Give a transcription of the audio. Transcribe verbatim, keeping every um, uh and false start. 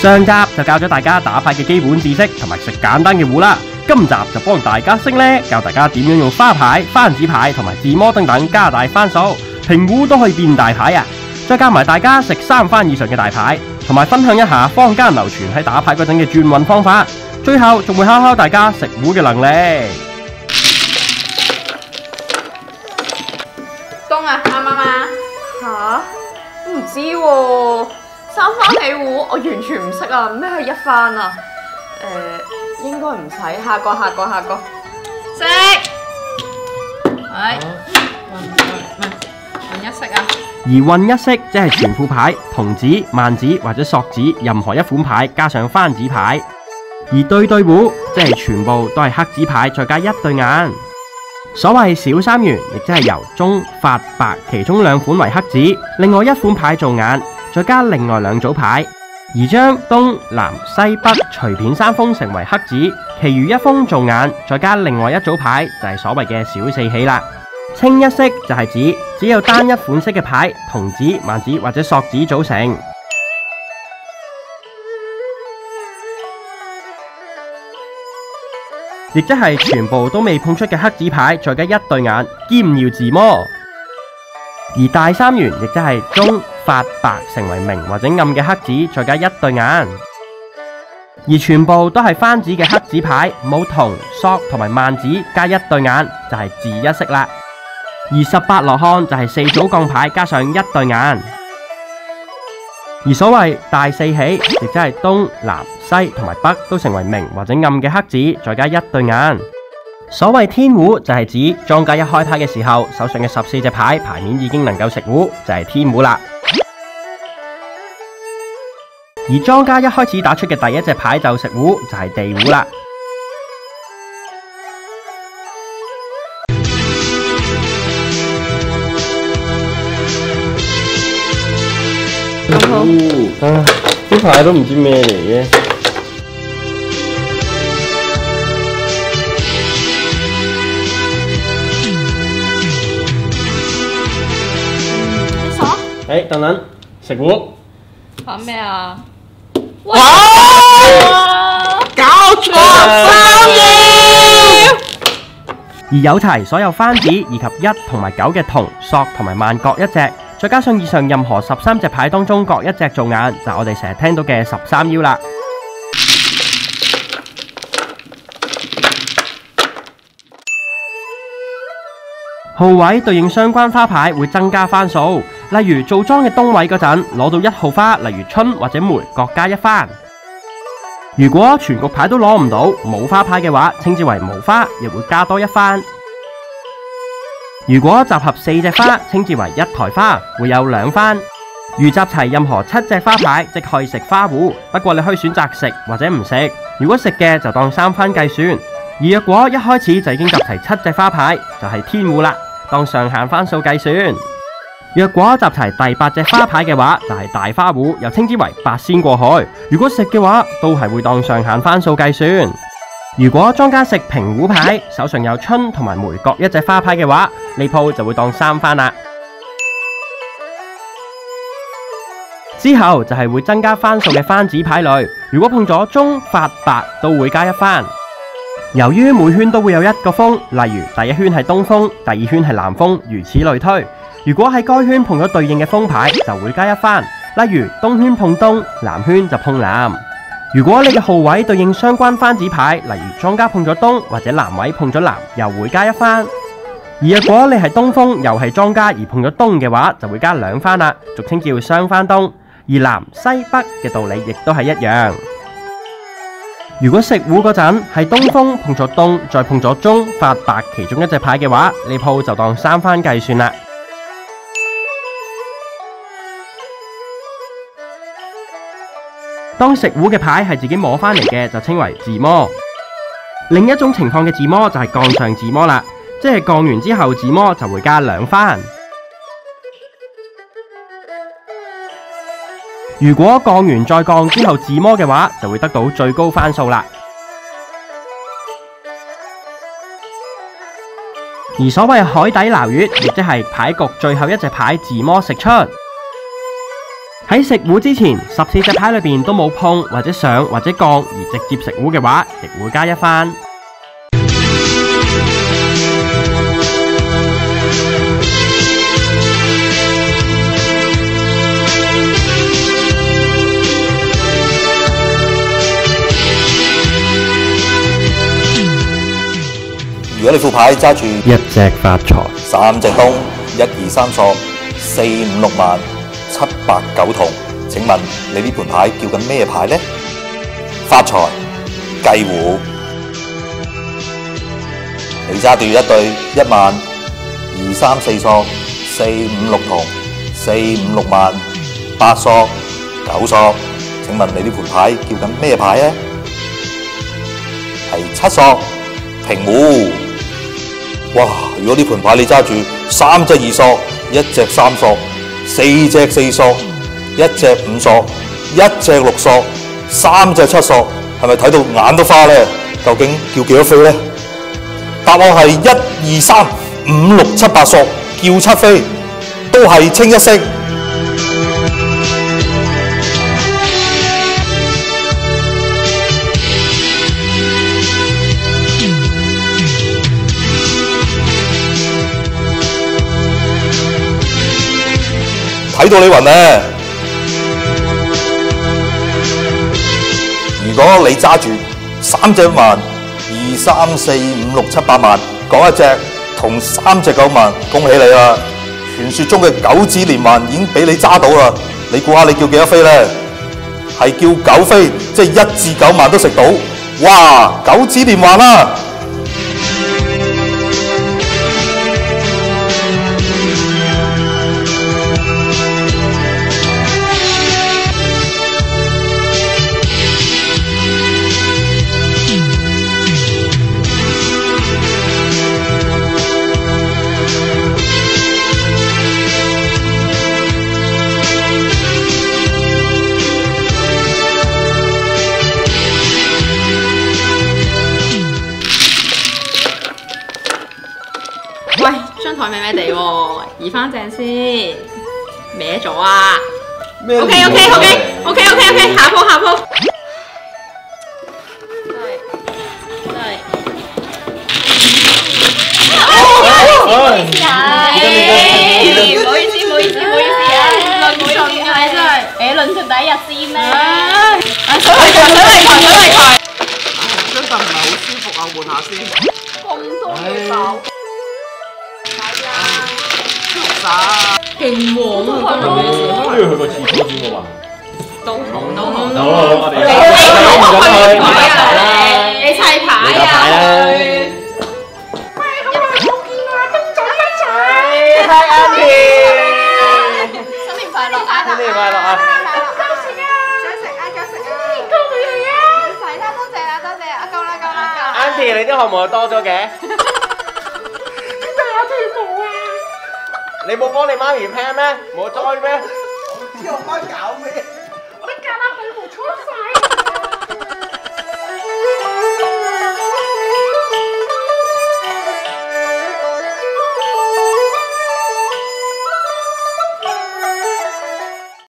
上集就教咗大家打牌嘅基本知識同埋食簡單嘅糊啦，今集就幫大家升呢，教大家點樣用花牌、番子牌同埋自摸等等加大番數，平糊都可以變大牌啊！再教埋大家食三番以上嘅大牌，同埋分享一下坊間流傳喺打牌嗰陣嘅轉運方法，最後仲會考考大家食糊嘅能力。 東啊，啱唔啱啊？吓？唔知喎。三番起糊，我完全唔識啊！咩係一番啊？誒，應該唔使。下個，下個，下個。識。係。混混混一色啊！ 而混一色即係全副牌、童子、萬子或者索子任何一款牌加上番子牌。而對對糊即係全部都係黑子牌再加一對眼。所謂小三元，亦即係由中、發、白其中兩款為黑子，另外一款牌做眼。再加另外兩組牌，而將東南西北隨便三封成為黑子，其餘一封做眼，再加另外一組牌就係所謂嘅小四喜啦。清一色就係指只有單一款式嘅牌，童子、萬子或者索子組成，亦即係全部都未碰出嘅黑子牌，再加一對眼，兼要自摸。而大三元亦即係中、發、白成為明或者暗嘅黑子，再加一對眼，而全部都係番子嘅黑子牌，冇童、索同埋萬子加一對眼，就係自一色啦。而十八羅漢就係四組槓牌加上一對眼，而所謂大四喜亦即係東、南、西同埋北都成為明或者暗嘅黑子，再加一對眼。所謂天糊就係指莊家一開牌嘅時候，手上嘅十四隻牌牌面已經能夠食糊，就係天糊啦。而莊家一開始打出嘅第一隻牌就食糊，就係地糊啦。 咁好。 啊，啲牌都唔知咩嚟嘅。誒，等等，食糊。 玩咩啊？ 哇！ 搞錯三秒。 而有齊所有番子以及一同埋九嘅童、索同埋萬各一隻，再加上以上任何十三隻牌當中各一隻做眼，就係我哋成日聽到嘅十三幺啦。號位對應相關花牌會增加番數，例如做莊嘅東位嗰陣攞到一號花，例如春或者梅各加一番。如果全局牌都攞唔到冇花牌嘅話，稱之為無花，亦會加多一番。如果集合四隻花，稱之為一台花，會有兩番。如集齊任何七隻花牌，即可以食花糊，不過你可以選擇食或者唔食。如果食嘅就當三番計算。而若果一開始就已經集齊七隻花牌，就係天糊啦，當上限番數計算。若果集齊第八隻花牌嘅話，就係大花糊，又稱之為八仙過海。如果食嘅話，都係會當上限番數計算。如果莊家食平糊牌，手上有春同埋梅各一隻花牌嘅話，呢鋪就會當三番啦。之後就係會增加番數嘅番子牌類，如果碰咗中、發、白，都會加一番。由於每圈都會有一個風，例如第一圈係東風，第二圈係南風，如此類推。如果喺該圈碰咗對應嘅風牌，就會加一番，例如東圈碰東，南圈就碰南。如果你嘅號位對應相關番子牌，例如莊家碰咗東或者南位碰咗南，又會加一番。而若果你係東風又係莊家而碰咗東嘅話，就會加兩番啦，俗稱叫雙番東。而南西北嘅道理亦都係一樣。如果食糊嗰陣係東風碰咗東，再碰咗中、發、白其中一隻牌嘅話，呢鋪就當三番計算啦。當食糊嘅牌係自己摸返嚟嘅，就稱為自摸。另一種情況嘅自摸就係槓上自摸啦，即係槓完之後自摸就會加兩番。如果槓完再槓之後自摸嘅話，就會得到最高番數啦。而所謂海底撈月，亦即係牌局最後一隻牌自摸食出。 喺食糊之前，十四隻牌裏邊都冇碰或者上或者降而直接食糊嘅話，亦會加一番。 如果你副牌揸住一隻發財， 三隻東，一二三索，四五六萬，七八九同，請問你呢盤牌叫緊咩牌呢？發財計糊，你揸住一對一萬，二三四索，四五六同，四五六萬，八索九索，請問你呢盤牌叫緊咩牌呢？係七索平糊。哇！如果呢盤牌你揸住三隻二索，一隻三索，四隻四索，一隻五索，一隻六索，三隻七索，係咪睇到眼都花呢？究竟叫幾多飛呢？答案係一二三五六七八索，叫七飛，都係清一色。睇到你暈呢？如果你揸住三隻萬，二三四五六七八萬，講一隻同三隻九萬，恭喜你啦！傳說中嘅九子連環已經俾你揸到啦！你估下你叫幾多飛呢？係叫九飛，即係一至九萬都食到。哇！九子連環啦！ 喂，張台歪歪地喎，移翻正先，歪咗啊！O K O K O K O K O K O K， 下鋪下鋪。真係真係。唔好意思啊，唔好意思唔好意思唔好意思啊，論盡啊真係，誒論盡第一日先咩？啊水泥台水泥台水泥台。 張凳唔係好舒服啊，換下先。 咁多嘢搞。 勁黃啊！今日咩事？ 都要去個廁所先喎嘛。 都好都好。 好，我哋你你你砌牌啊！喂，好耐冇見啦，東仔一齊。係 Auntie。新年快樂啊！ 新年快樂啊！ 夠食啊！想食啊！夠食啊！夠佢哋啊！齊啦，多謝啦，多謝啊！夠啦，夠啦。 Auntie，你啲項目又多咗嘅。你冇幫你媽咪 plan 咩？冇 join 咩？ 我唔知我媽搞咩。